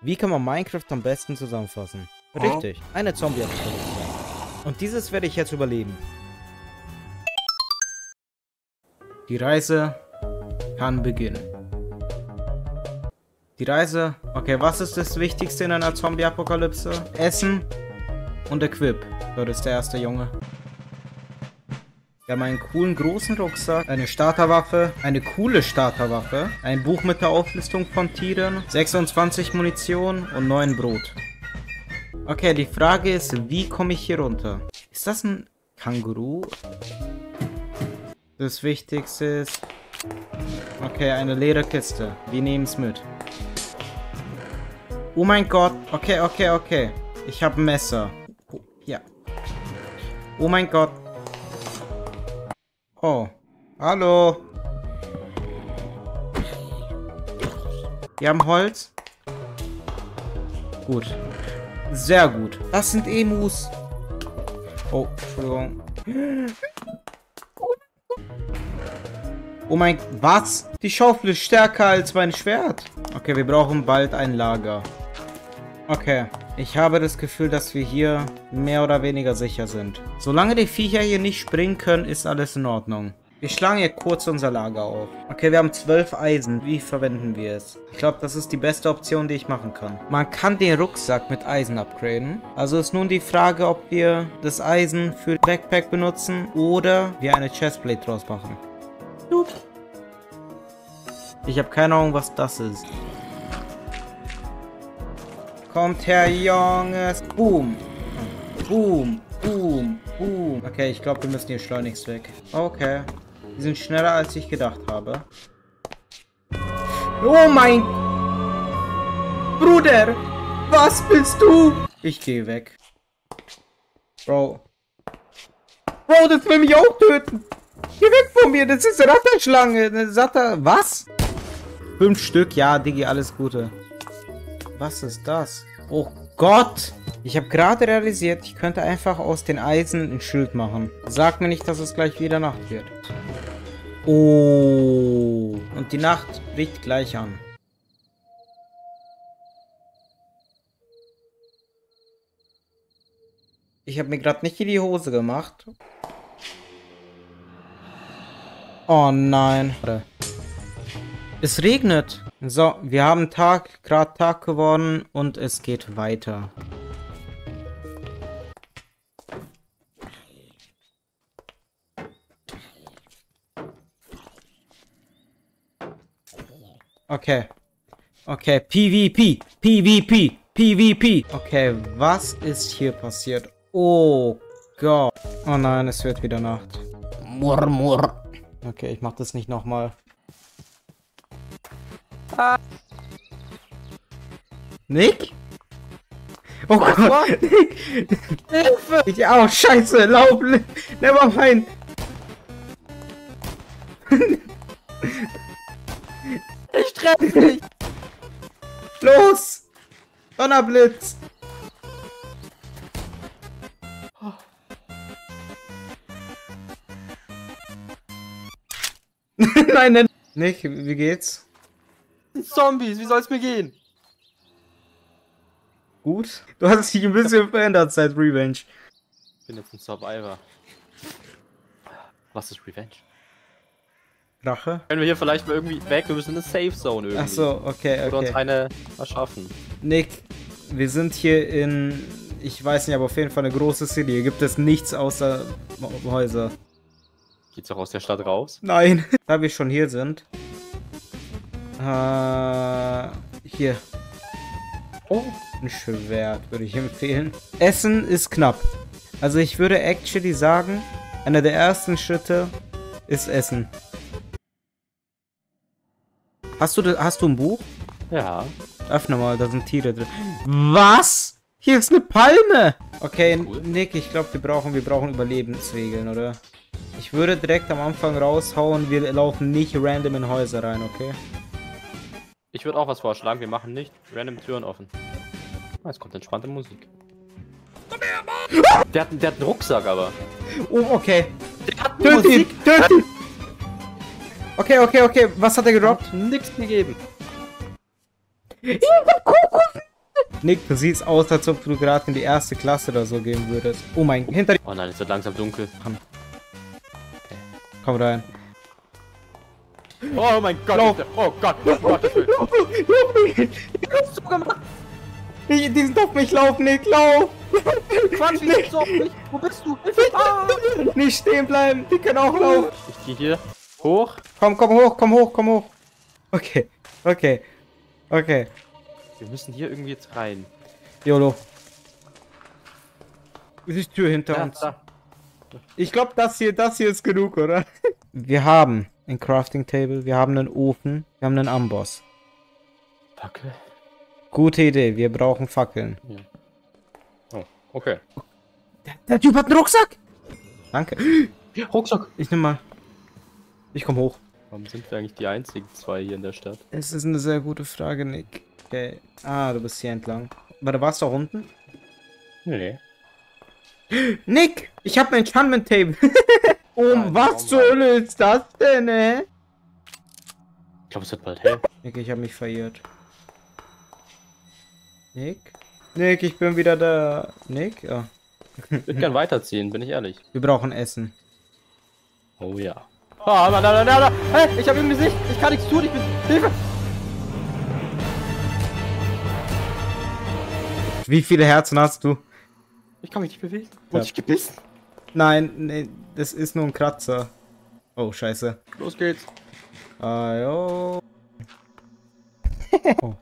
Wie kann man Minecraft am besten zusammenfassen? Richtig, eine Zombie-Apokalypse. Und dieses werde ich jetzt überleben. Die Reise kann beginnen. Die Reise... Okay, was ist das Wichtigste in einer Zombie-Apokalypse? Essen und Equip. So, das ist der erste Junge. Wir haben einen coolen großen Rucksack, eine Starterwaffe, eine coole Starterwaffe, ein Buch mit der Auflistung von Tieren, 26 Munition und 9 Brot. Okay, die Frage ist, wie komme ich hier runter? Ist das ein Känguru? Das Wichtigste ist... Okay, eine leere Kiste. Wir nehmen es mit. Oh mein Gott. Okay. Ich habe ein Messer. Oh, ja. Oh mein Gott. Oh. Hallo. Wir haben Holz. Gut. Sehr gut. Das sind Emus. Oh, Entschuldigung. Oh mein... Was? Die Schaufel ist stärker als mein Schwert. Okay, wir brauchen bald ein Lager. Okay. Ich habe das Gefühl, dass wir hier mehr oder weniger sicher sind. Solange die Viecher hier nicht springen können, ist alles in Ordnung. Wir schlagen hier kurz unser Lager auf. Okay, wir haben 12 Eisen. Wie verwenden wir es? Ich glaube, das ist die beste Option, die ich machen kann. Man kann den Rucksack mit Eisen upgraden. Also ist nun die Frage, ob wir das Eisen für Backpack benutzen oder wir eine Chestplate draus machen. Gut. Ich habe keine Ahnung, was das ist. Kommt her, Jungs. Boom. Boom. Boom. Boom. Okay, ich glaube, wir müssen hier schleunigst weg. Okay. Die sind schneller, als ich gedacht habe. Oh mein... Bruder! Was bist du? Ich gehe weg. Bro. Bro, das will mich auch töten. Geh weg von mir, das ist eine Ratterschlange. Eine Satter... Was? 5 Stück? Ja, Diggi, alles Gute. Was ist das? Oh Gott! Ich habe gerade realisiert, ich könnte einfach aus den Eisen ein Schild machen. Sag mir nicht, dass es gleich wieder Nacht wird. Oh. Und die Nacht bricht gleich an. Ich habe mir gerade nicht in die Hose gemacht. Oh nein. Es regnet. So, wir haben gerade Tag geworden und es geht weiter. Okay. Okay, PvP. PvP. PvP. Okay, was ist hier passiert? Oh Gott. Oh nein, es wird wieder Nacht. Murmur. Okay, ich mach das nicht nochmal. Nick? Oh Gott, Nick! Hilfe! Oh, scheiße, Laub! Never mind! Ich treffe dich! Los! Donnerblitz! Oh. Nein! Nick, wie geht's? Zombies, wie soll's mir gehen? Gut. Du hast dich ein bisschen verändert seit Revenge. Ich bin jetzt ein Survivor. Was ist Revenge? Rache? Können wir hier vielleicht mal irgendwie weg? Wir müssen eine Safe Zone irgendwie. Ach so, okay. Oder uns eine erschaffen. Nick, wir sind hier in... Ich weiß nicht, aber auf jeden Fall eine große City. Hier gibt es nichts außer Häuser. Geht's auch aus der Stadt raus? Nein. Da wir schon hier sind... hier. Oh, ein Schwert würde ich empfehlen. Essen ist knapp. Also ich würde actually sagen, einer der ersten Schritte ist Essen. Hast du ein Buch? Ja. Öffne mal, da sind Tiere drin. Was? Hier ist eine Palme! Okay, Cool. Nick, ich glaube, wir brauchen Überlebensregeln, oder? Ich würde direkt am Anfang raushauen, wir laufen nicht random in Häuser rein, okay? Ich würde auch was vorschlagen, wir machen nicht random Türen offen. Ah, jetzt kommt entspannte Musik. Der hat einen Rucksack aber. Oh, okay. Der hat Töt ihn! Töt ihn! Okay. Was hat er gedroppt? Nichts gegeben. Ich hab Kokos! Nick, du siehst aus, als ob du gerade in die erste Klasse oder so gehen würdest. Oh mein, hinter dir. Oh nein, es wird langsam dunkel. Komm rein. Oh mein Gott. Lauf. Oh Gott. Oh Gott, das will. Was hast du gemacht? Die sind auf mich, lauf, Nick, lauf! Quatsch, nicht so auf mich. Wo bist du? Ah. Nicht stehen bleiben, die können auch laufen. Ich gehe hier hoch. Komm hoch, komm hoch, komm hoch. Okay, okay, okay. Wir müssen hier irgendwie jetzt rein. YOLO. Ist die Tür hinter uns? Da. Ich glaube, das hier ist genug, oder? Wir haben ein Crafting Table, wir haben einen Ofen, wir haben einen Amboss. Fackel. Gute Idee, wir brauchen Fackeln. Ja. Oh, okay. Der Typ hat einen Rucksack! Danke. Rucksack. Ich nehme mal. Ich komme hoch. Warum sind wir eigentlich die einzigen zwei hier in der Stadt? Es ist eine sehr gute Frage, Nick. Okay. Ah, du bist hier entlang. Warte, warst du auch unten? Nee. Nick! Ich habe ein Enchantment Table. Nein, Was zur warum? Hölle ist das denn, Ich glaube, es wird bald hell. Nick, ich habe mich verirrt. Nick? Nick, ich bin wieder da. Nick? Ja. Ich würde gern weiterziehen, bin ich ehrlich. Wir brauchen Essen. Oh ja. Ah, nein. Hey, ich habe im Gesicht. Ich kann nichts tun. Ich bin... Hilfe! Wie viele Herzen hast du? Ich kann mich nicht bewegen. Wurde Ja. ich gebissen? Nein, nee, das ist nur ein Kratzer. Oh, scheiße. Los geht's. Oh. Oh.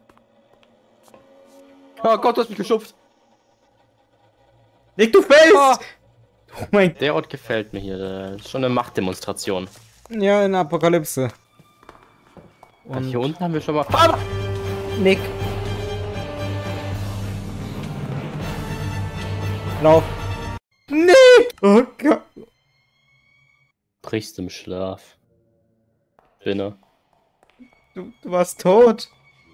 Oh Gott, du hast mich geschubst. Nick, du fällst! Oh. Oh mein... Der Ort gefällt mir hier. Das ist schon eine Machtdemonstration. Ja, in Apokalypse. Und hier unten haben wir schon mal... Ah! Nick. Lauf. Nick! Oh Gott. Brichst im Schlaf. Spinner. Du warst tot.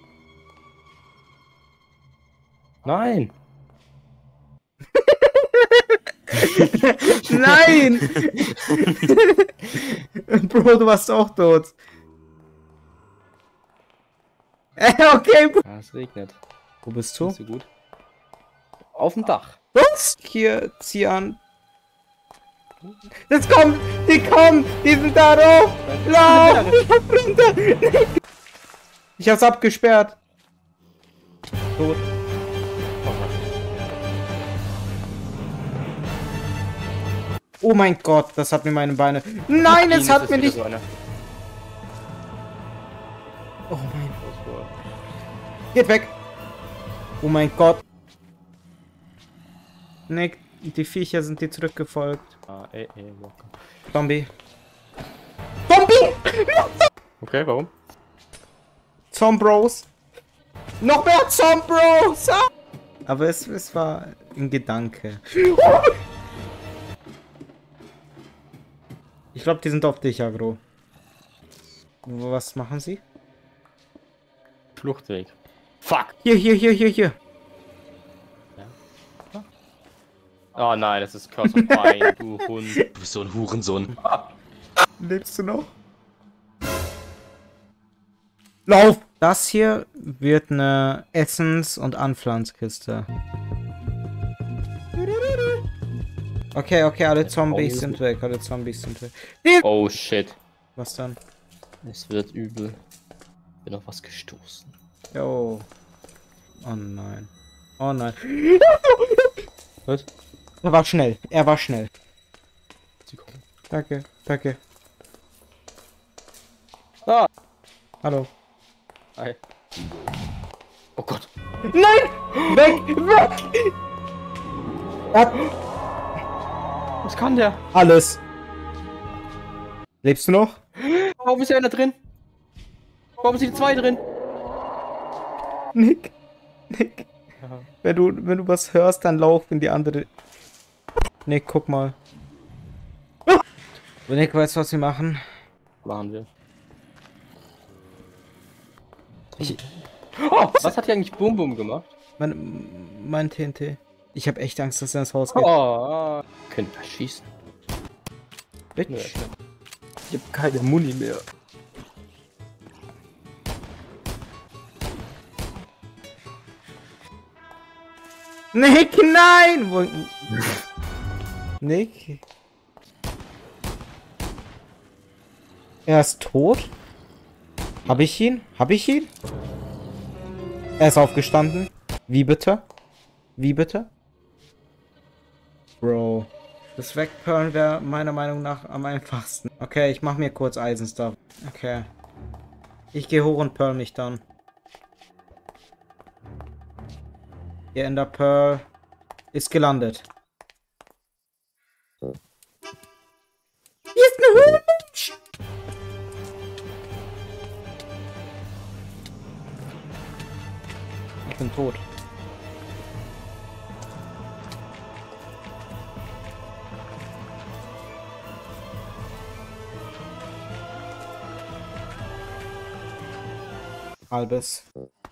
Nein! Nein! Bro, du warst auch tot. Okay. Ah, es regnet. Wo bist du? Nicht so gut. Auf dem Dach. Was? Hier, zieh an. Das kommt! Die kommen! Die sind da drauf! Lauf! Runter! Ich hab's abgesperrt. Tot. Oh mein Gott, das hat mir meine Beine. Nein, es hat mir nicht. So eine. Oh mein Gott. Geht weg. Oh mein Gott. Nick, die Viecher sind dir zurückgefolgt. Ah, Walker. Zombie. Zombie! Okay, warum? Zombros. Noch mehr Zombros! Ah! Aber es war ein Gedanke. Ich glaube, die sind auf dich, Agro. Was machen sie? Fluchtweg. Fuck! Hier. Oh nein, das ist Curse of Pine, du Hund. Du bist so ein Hurensohn. Lebst du noch? Lauf! Das hier wird eine Essens- und Anpflanzkiste. Okay, alle Zombies sind weg, Oh shit. Was dann? Es wird übel. Bin auf was gestoßen. Jo. Oh nein. Oh nein. Was? Er war schnell. Sie kommen. Danke. Ah! Hallo. Hi. Oh Gott. Nein! Weg! Er hat Was kann der? alles. Lebst du noch? Warum ist einer drin? Warum sind die zwei drin? Nick. Wenn du was hörst, dann lauf in die andere. Nick, guck mal. Nick, weißt du, was wir machen? Machen wir. Ich- Oh, was hat hier eigentlich Boom Boom gemacht? Mein TNT. Ich habe echt Angst, dass er ins Haus geht. Oh, können wir schießen? Bitch. Nee. Ich hab keine Muni mehr. Nick, nein! Wo... Nick? Er ist tot? Hab ich ihn? Hab ich ihn? Er ist aufgestanden. Wie bitte? Wie bitte? Bro. Das Wegperlen wäre meiner Meinung nach am einfachsten. Okay, ich mach mir kurz Eisenstuff. Okay. Ich gehe hoch und pearl mich dann. Der Ender Pearl ist gelandet. Hier ist ein Hutsch! Ich bin tot. Halbes.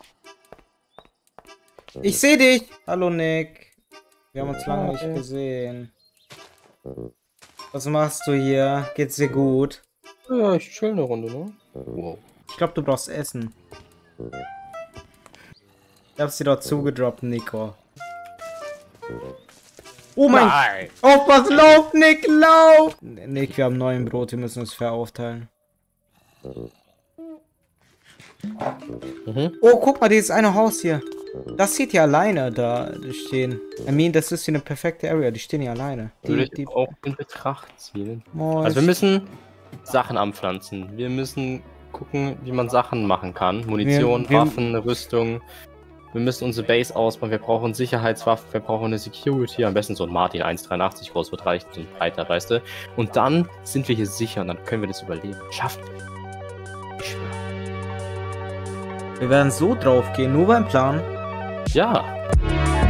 Ich sehe dich! Hallo Nick. Wir haben uns lange nicht gesehen. Was machst du hier? Geht's dir gut? Ja, ich chill eine Runde, ne? Wow. Ich glaube, du brauchst Essen. Ich hab's dir dort zugedroppt, Nico. Oh mein Gott! Auf was lauf, Nick, lauf! Nick, wir haben 9 Brot, wir müssen uns fair aufteilen. Oh, guck mal, dieses eine Haus hier. Das sieht ja alleine da stehen. I mean, das ist hier eine perfekte Area. Die stehen ja alleine. Die auch in Betracht ziehen. Also wir müssen Sachen anpflanzen. Wir müssen gucken, wie man Sachen machen kann. Munition, Waffen, Rüstung. Wir müssen unsere Base ausbauen. Wir brauchen Sicherheitswaffen. Wir brauchen eine Security. Am besten so ein Martin 1,83 groß wird reichen. So ein breiter, weißt du. Und dann sind wir hier sicher und dann können wir das überleben. Schaffen wir. Ich schwöre. Wir werden so drauf gehen, nur beim Plan. Ja.